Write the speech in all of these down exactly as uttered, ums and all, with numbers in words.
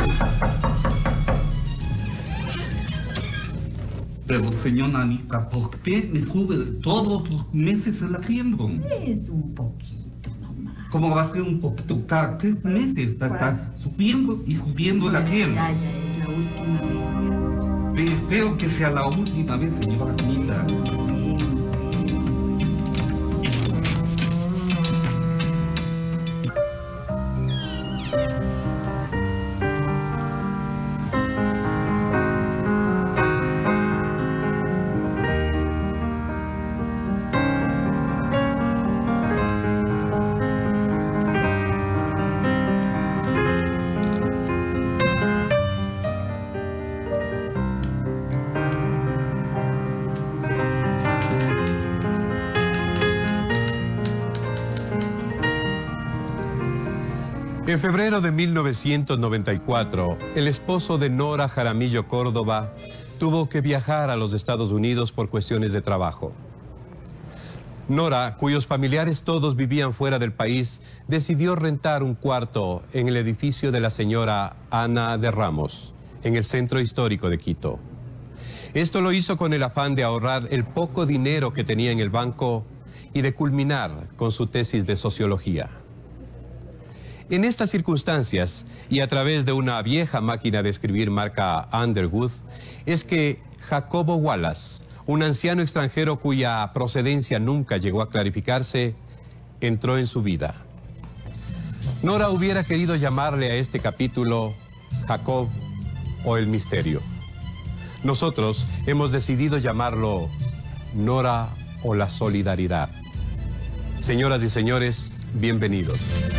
Pero, señora Anica, ¿por qué me sube todos los meses el arriendo? Es un poquito nomás. ¿Cómo va a ser un poquito cada tres meses? Está, está subiendo y subiendo el arriendo. Ya, ya, es la última vez ya. Pero espero que sea la última vez, señora Anita. En febrero de mil novecientos noventa y cuatro, el esposo de Nora Jaramillo Córdoba tuvo que viajar a los Estados Unidos por cuestiones de trabajo. Nora, cuyos familiares todos vivían fuera del país, decidió rentar un cuarto en el edificio de la señora Ana de Ramos, en el centro histórico de Quito. Esto lo hizo con el afán de ahorrar el poco dinero que tenía en el banco y de culminar con su tesis de sociología. En estas circunstancias, y a través de una vieja máquina de escribir marca Underwood, es que Jacobo Wallace, un anciano extranjero cuya procedencia nunca llegó a clarificarse, entró en su vida. Nora hubiera querido llamarle a este capítulo Jacob o el misterio. Nosotros hemos decidido llamarlo Nora o la solidaridad. Señoras y señores, bienvenidos.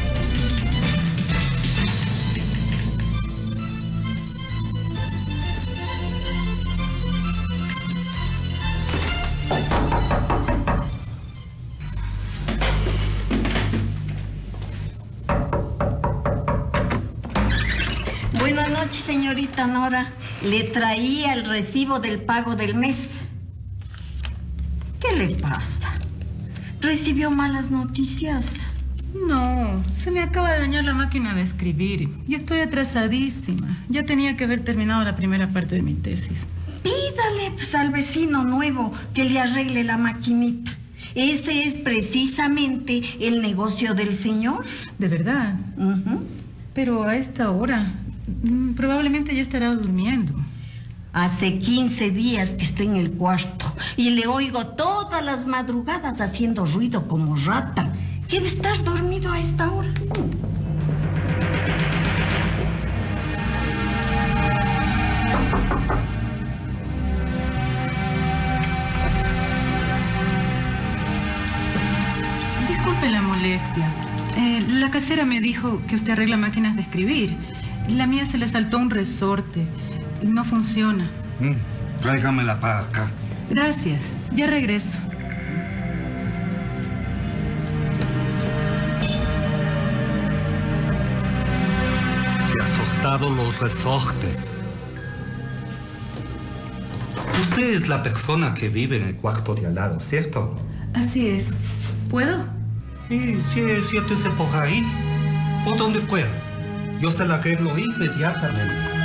Buenas noches, señorita Nora. Le traía el recibo del pago del mes. ¿Qué le pasa? ¿Recibió malas noticias? No, se me acaba de dañar la máquina de escribir y estoy atrasadísima. Ya tenía que haber terminado la primera parte de mi tesis. Pídale pues, al vecino nuevo que le arregle la maquinita. Ese es precisamente el negocio del señor. ¿De verdad? Uh-huh. Pero a esta hora, probablemente ya estará durmiendo. Hace quince días que está en el cuarto y le oigo todas las madrugadas haciendo ruido como rata. Debe estar dormido a esta hora. Disculpe la molestia. Eh, la casera me dijo que usted arregla máquinas de escribir. La mía se le saltó un resorte. No funciona. Mm, tráigamela para acá. Gracias. Ya regreso. Se ha soltado los resortes. Usted es la persona que vive en el cuarto de al lado, ¿cierto? Así es. ¿Puedo? Sí, sí, siéntese por ahí. Por donde pueda. Yo se la arreglo inmediatamente.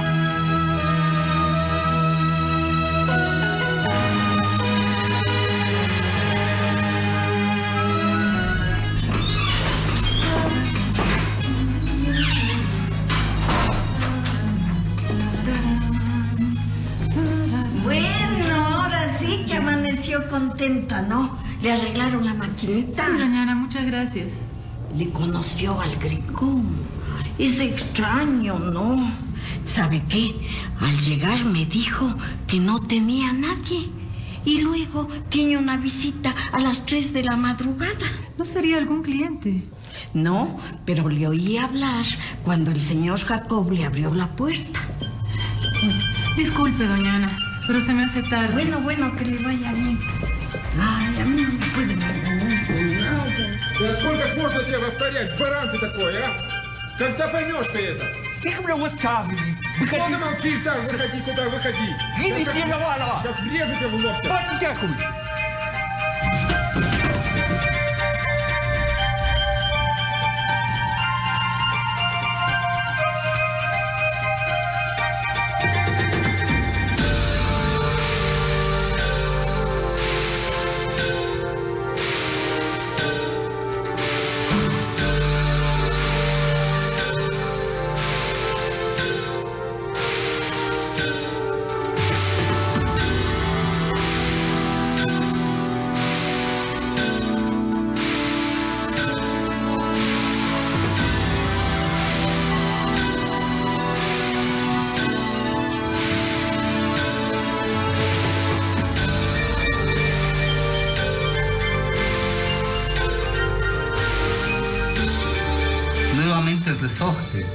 Contenta, ¿no? Le arreglaron la maquinita. Sí, doña, muchas gracias. Le conoció al gringo. Es extraño, ¿no? ¿Sabe qué? Al llegar me dijo que no tenía a nadie. Y luego tiene una visita a las tres de la madrugada. ¿No sería algún cliente? No, pero le oí hablar cuando el señor Jacob le abrió la puerta. Disculpe, doña Ana, pero se me hace tarde. Bueno, bueno, que le vaya bien. Ay, a mí no me pueden engañar con nada. Сколько можно тебе повторять, баран ты такой, а? Когда поймешь ты это? Сихмля вот камни. Что ты молчишь там? Выходи, куда выходи. Иди тебе вала. Я врежу тебя в лоб. Подтягивай.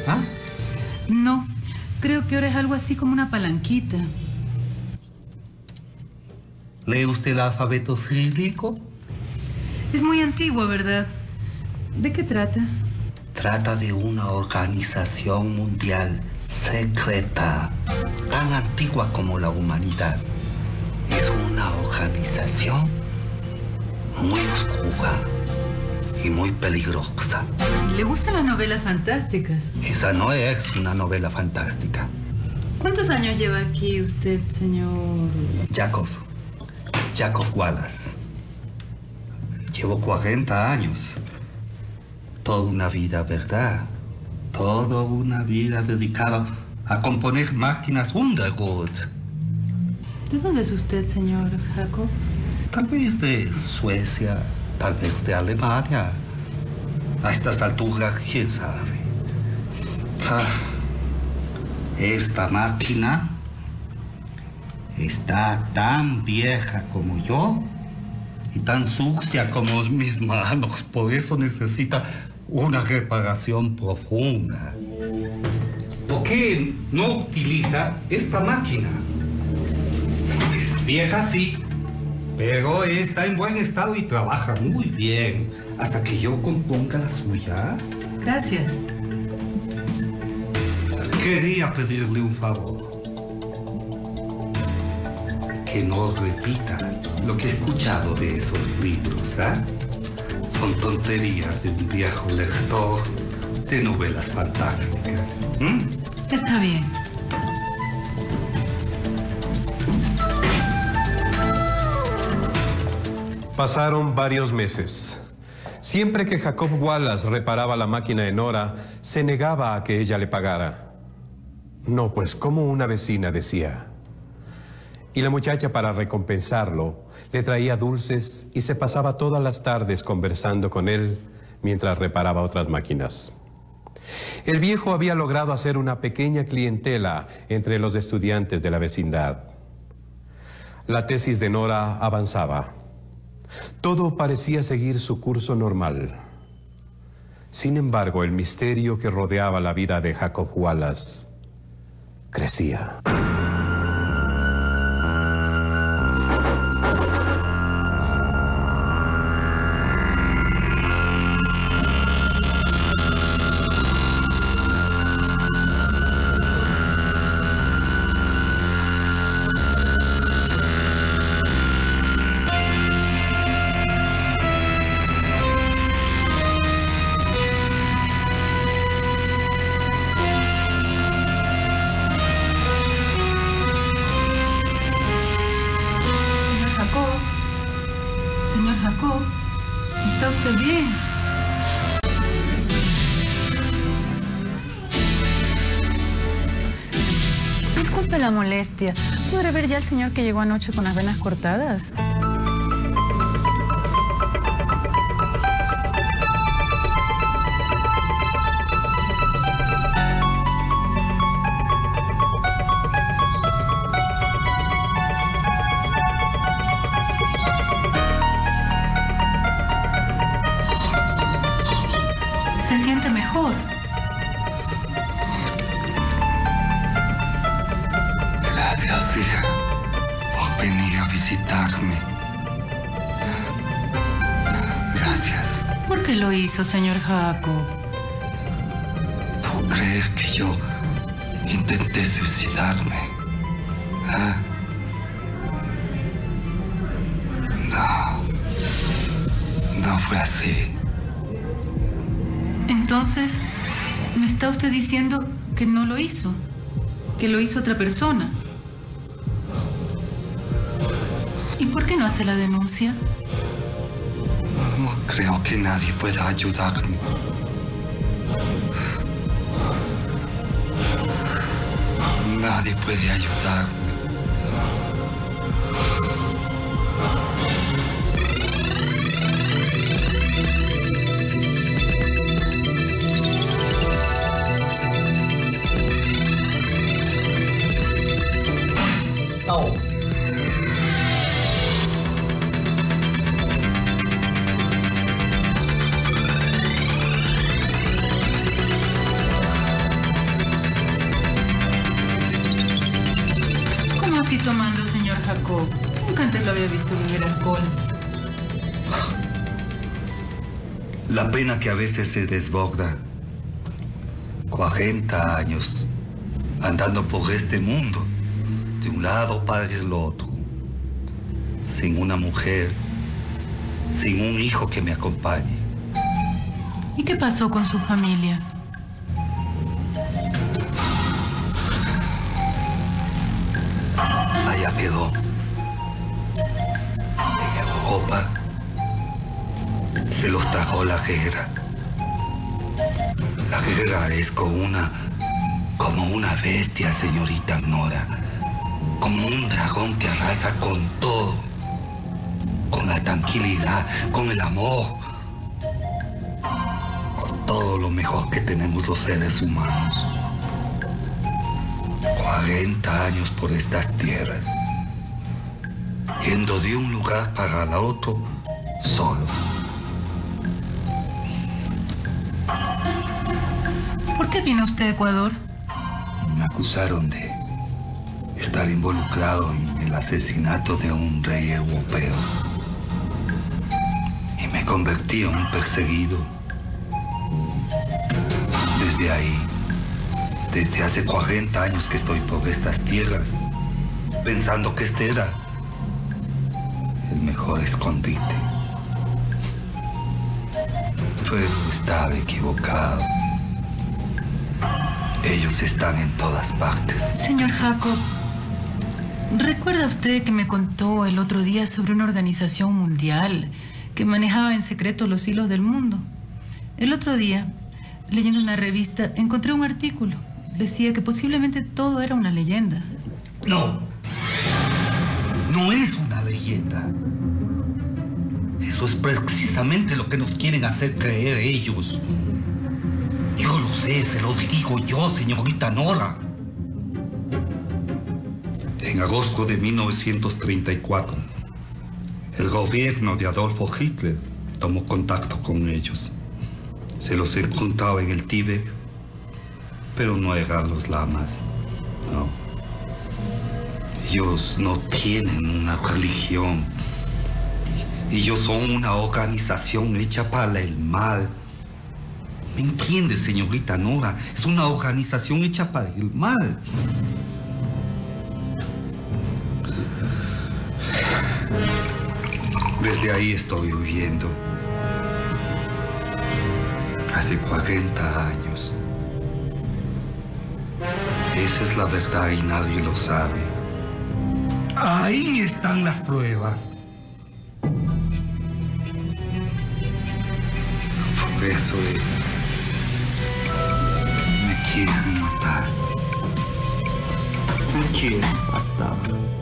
¿Ah? No, creo que ahora es algo así como una palanquita. ¿Lee usted el alfabeto cirílico? Es muy antiguo, ¿verdad? ¿De qué trata? Trata de una organización mundial secreta, tan antigua como la humanidad. Es una organización muy oscura y muy peligrosa. ¿Le gustan las novelas fantásticas? Esa no es una novela fantástica. ¿Cuántos años lleva aquí usted, señor? Jacob. Jacob Wallace. Llevo cuarenta años. Toda una vida, ¿verdad? Toda una vida dedicada a componer máquinas Underwood. ¿De dónde es usted, señor Jacob? Tal vez de Suecia, tal vez de Alemania. A estas alturas, quién sabe. Ah, esta máquina está tan vieja como yo y tan sucia como mis manos. Por eso necesita una reparación profunda. ¿Por qué no utiliza esta máquina? Es vieja, sí, pero está en buen estado y trabaja muy bien. Hasta que yo componga la suya. Gracias. Quería pedirle un favor. Que no repita lo que he escuchado de esos libros, ¿ah? Son tonterías de un viejo lector de novelas fantásticas. ¿Mm? Está bien. Pasaron varios meses. Siempre que Jacob Wallace reparaba la máquina de Nora, se negaba a que ella le pagara. No, pues como una vecina decía. Y la muchacha, para recompensarlo, le traía dulces y se pasaba todas las tardes conversando con él mientras reparaba otras máquinas. El viejo había logrado hacer una pequeña clientela entre los estudiantes de la vecindad. La tesis de Nora avanzaba. Todo parecía seguir su curso normal. Sin embargo, el misterio que rodeaba la vida de Jacob Wallace crecía. Señor Jacob, ¿está usted bien? Disculpe la molestia. ¿Podré ver ya al señor que llegó anoche con las venas cortadas? ¿Se siente mejor? Gracias, hija, por venir a visitarme. Gracias. ¿Por qué lo hizo, señor Jacob? ¿Tú crees que yo intenté suicidarme? ¿Ah? No. No fue así. Entonces, ¿me está usted diciendo que no lo hizo? ¿Que lo hizo otra persona? ¿Y por qué no hace la denuncia? No creo que nadie pueda ayudarme. Nadie puede ayudarme. No. así tomando, señor Jacob? Nunca antes lo había visto beber alcohol. La pena que a veces se desborda. cuarenta años andando por este mundo, de un lado para el otro, sin una mujer, sin un hijo que me acompañe. ¿Y qué pasó con su familia? Allá quedó. En Europa se los trajo la guerra. La guerra es como una, como una bestia, señorita Nora. Como un dragón que arrasa con todo. Con la tranquilidad, con el amor. Con todo lo mejor que tenemos los seres humanos. cuarenta años por estas tierras. Yendo de un lugar para el otro, solo. ¿Por qué vino usted a Ecuador? Me acusaron de estar involucrado en el asesinato de un rey europeo. Y me convertí en un perseguido. Desde ahí, desde hace cuarenta años que estoy por estas tierras, pensando que este era el mejor escondite. Pero estaba equivocado. Ellos están en todas partes. Señor Jacob, ¿recuerda usted que me contó el otro día sobre una organización mundial que manejaba en secreto los hilos del mundo? El otro día, leyendo una revista, encontré un artículo. Decía que posiblemente todo era una leyenda. No. No es una leyenda. Eso es precisamente lo que nos quieren hacer creer ellos. Yo lo sé, se lo digo yo, señorita Nora. En agosto de mil novecientos treinta y cuatro, el gobierno de Adolfo Hitler tomó contacto con ellos. Se los encontraba en el Tíbet, pero no eran los lamas, no. Ellos no tienen una religión. Ellos son una organización hecha para el mal. ¿Me entiende, señorita Nora? Es una organización hecha para el mal. Desde ahí estoy huyendo. Hace cuarenta años. Esa es la verdad y nadie lo sabe. Ahí están las pruebas. Por eso ellos me quieren matar. Me quieren matar.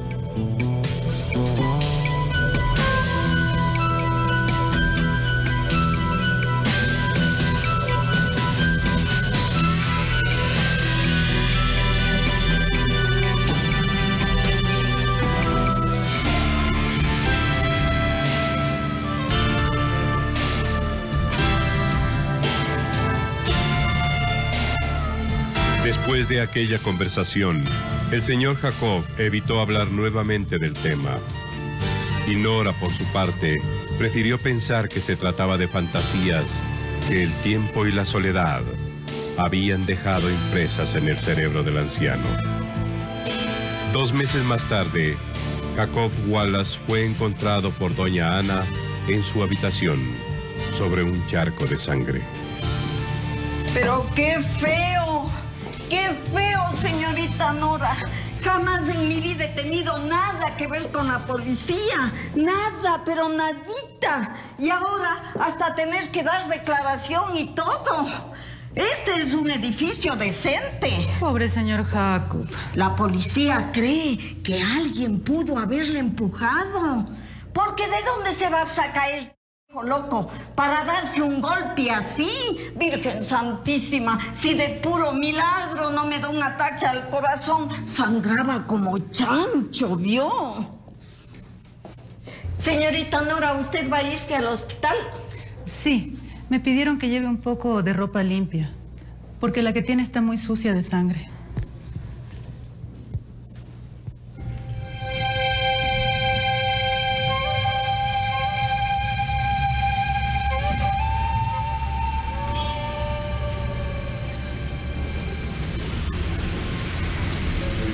Después de aquella conversación, el señor Jacob evitó hablar nuevamente del tema. Y Nora, por su parte, prefirió pensar que se trataba de fantasías que el tiempo y la soledad habían dejado impresas en el cerebro del anciano. Dos meses más tarde, Jacob Wallace fue encontrado por doña Ana en su habitación, sobre un charco de sangre. Pero qué feo, qué feo, señorita Nora. Jamás en mi vida he tenido nada que ver con la policía. Nada, pero nadita. Y ahora hasta tener que dar declaración y todo. Este es un edificio decente. Pobre señor Jacob. La policía cree que alguien pudo haberle empujado. Porque ¿de dónde se va a sacar este hijo loco para darse un golpe así? Virgen Santísima, si de puro milagro no me da un ataque al corazón, sangraba como chancho, ¿vio? Señorita Nora, ¿usted va a irse al hospital? Sí, me pidieron que lleve un poco de ropa limpia, porque la que tiene está muy sucia de sangre.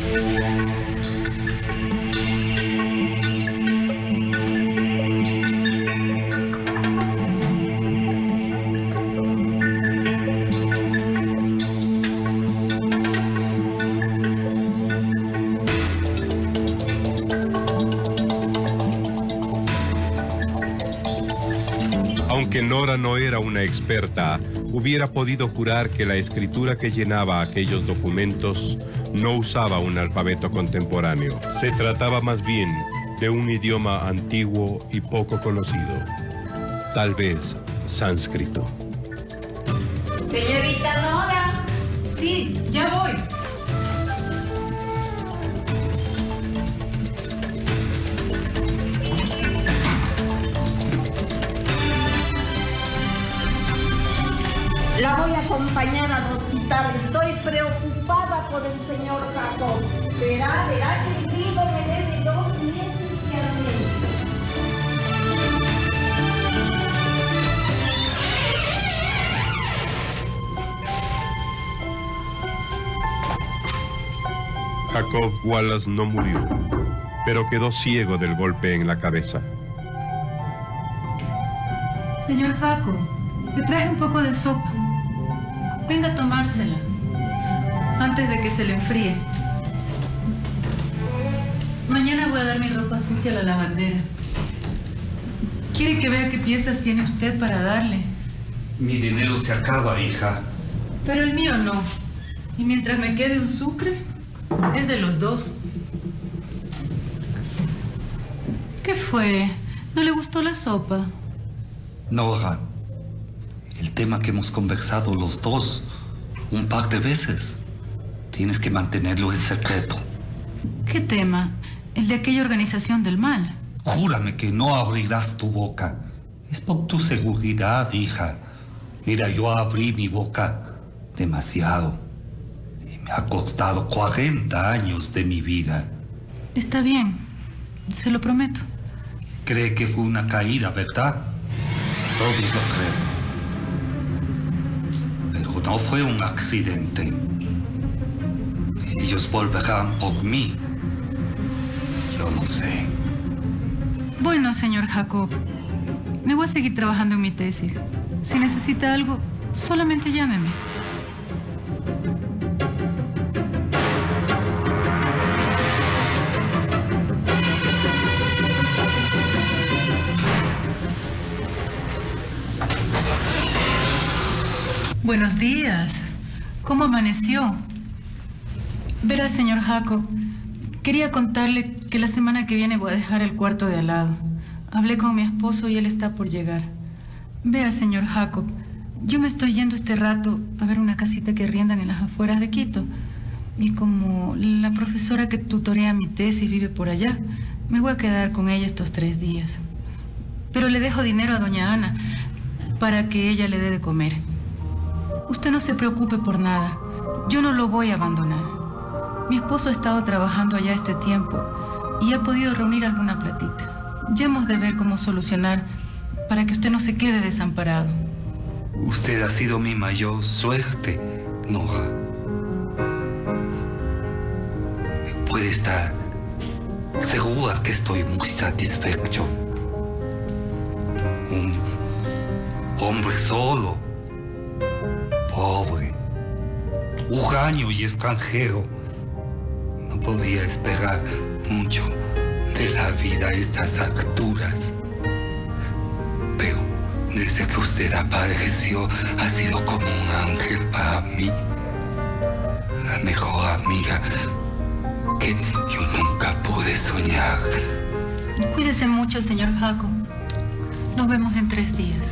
Aunque Nora no era una experta, hubiera podido jurar que la escritura que llenaba aquellos documentos no usaba un alfabeto contemporáneo. Se trataba más bien de un idioma antiguo y poco conocido, tal vez sánscrito. Señorita Nora. Sí, ya voy. La voy a acompañar al hospital. Estoy preocupada por el señor Jacob. Verá, verá que el gringo me debe dos meses de alimento. Jacob Wallace no murió, pero quedó ciego del golpe en la cabeza. Señor Jacob, le traje un poco de sopa. Venga a tomársela antes de que se le enfríe. Mañana voy a dar mi ropa sucia a la lavandera. ¿Quiere que vea qué piezas tiene usted para darle? Mi dinero se acaba, hija. Pero el mío no. Y mientras me quede un sucre, es de los dos. ¿Qué fue? ¿No le gustó la sopa? Nora, el tema que hemos conversado los dos un par de veces, tienes que mantenerlo en secreto. ¿Qué tema? El de aquella organización del mal. Júrame que no abrirás tu boca. Es por tu seguridad, hija. Mira, yo abrí mi boca demasiado. Y me ha costado cuarenta años de mi vida. Está bien, se lo prometo. Cree que fue una caída, ¿verdad? Todos lo creen. Pero no fue un accidente. Ellos volverán por mí. Yo lo sé. Bueno, señor Jacob, me voy a seguir trabajando en mi tesis. Si necesita algo, solamente llámeme. Buenos días. ¿Cómo amaneció? Verá, señor Jacob, quería contarle que la semana que viene voy a dejar el cuarto de al lado. Hablé con mi esposo y él está por llegar. Vea, señor Jacob, yo me estoy yendo este rato a ver una casita que arriendan en las afueras de Quito. Y como la profesora que tutorea mi tesis vive por allá, me voy a quedar con ella estos tres días. Pero le dejo dinero a doña Ana para que ella le dé de comer. Usted no se preocupe por nada. Yo no lo voy a abandonar. Mi esposo ha estado trabajando allá este tiempo y ha podido reunir alguna platita. Ya hemos de ver cómo solucionar para que usted no se quede desamparado. Usted ha sido mi mayor suerte, Nora. Puede estar segura que estoy muy satisfecho. Un hombre solo, pobre, huraño y extranjero. No podía esperar mucho de la vida a estas alturas. Pero desde que usted apareció, ha sido como un ángel para mí. La mejor amiga que yo nunca pude soñar. Cuídese mucho, señor Jacob. Nos vemos en tres días.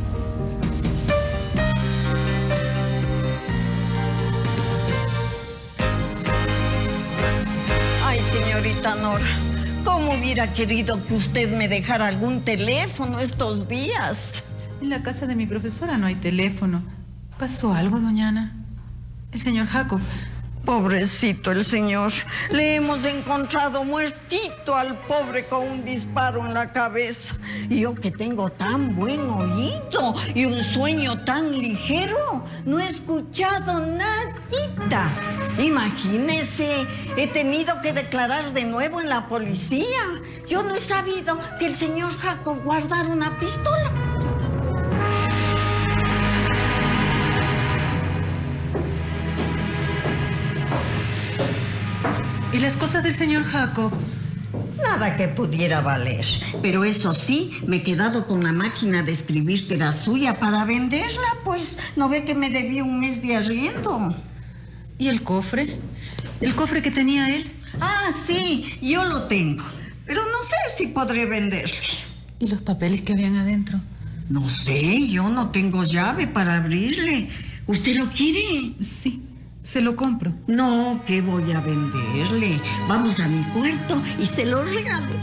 Ay, señorita Nora, ¿cómo hubiera querido que usted me dejara algún teléfono estos días? En la casa de mi profesora no hay teléfono. ¿Pasó algo, doña Ana? El señor Jacob. Pobrecito el señor. Le hemos encontrado muertito al pobre con un disparo en la cabeza. Y yo que tengo tan buen oído y un sueño tan ligero, no he escuchado nadita. Imagínese, he tenido que declarar de nuevo en la policía. Yo no he sabido que el señor Jacob guardara una pistola. ¿Y las cosas del señor Jacob? Nada que pudiera valer. Pero eso sí, me he quedado con la máquina de escribir que era suya para venderla, pues no ve que me debía un mes de arriendo. ¿Y el cofre? ¿El cofre que tenía él? Ah, sí, yo lo tengo. Pero no sé si podré venderle. ¿Y los papeles que habían adentro? No sé, yo no tengo llave para abrirle. ¿Usted lo quiere? Sí, se lo compro. No, ¿qué voy a venderle? Vamos a mi cuarto y se lo regalo.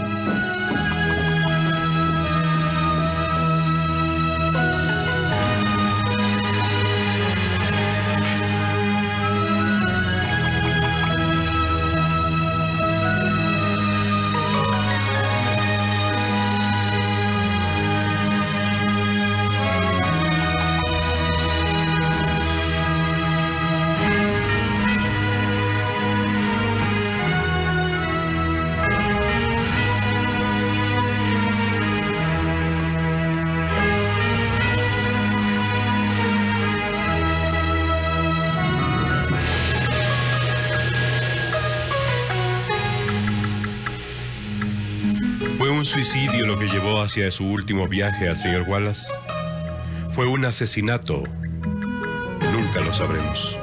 ¿Fue un suicidio lo que llevó hacia su último viaje al señor Wallace? ¿Fue un asesinato? Nunca lo sabremos.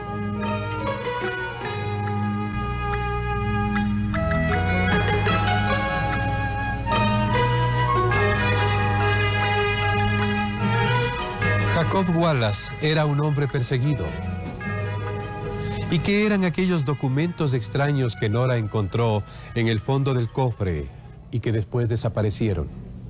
Jacob Wallace era un hombre perseguido. ¿Y qué eran aquellos documentos extraños que Nora encontró en el fondo del cofre y que después desaparecieron?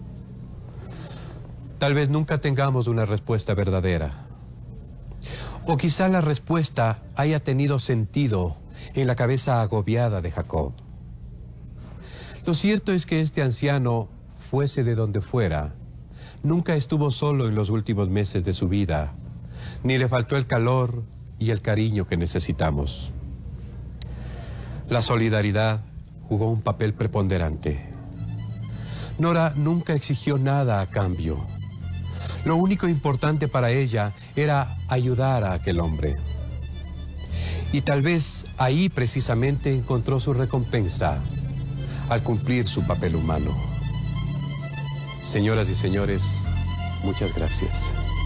Tal vez nunca tengamos una respuesta verdadera. O quizá la respuesta haya tenido sentido en la cabeza agobiada de Jacob. Lo cierto es que este anciano, fuese de donde fuera, nunca estuvo solo en los últimos meses de su vida, ni le faltó el calor y el cariño que necesitamos. La solidaridad jugó un papel preponderante. Nora nunca exigió nada a cambio. Lo único importante para ella era ayudar a aquel hombre. Y tal vez ahí precisamente encontró su recompensa al cumplir su papel humano. Señoras y señores, muchas gracias.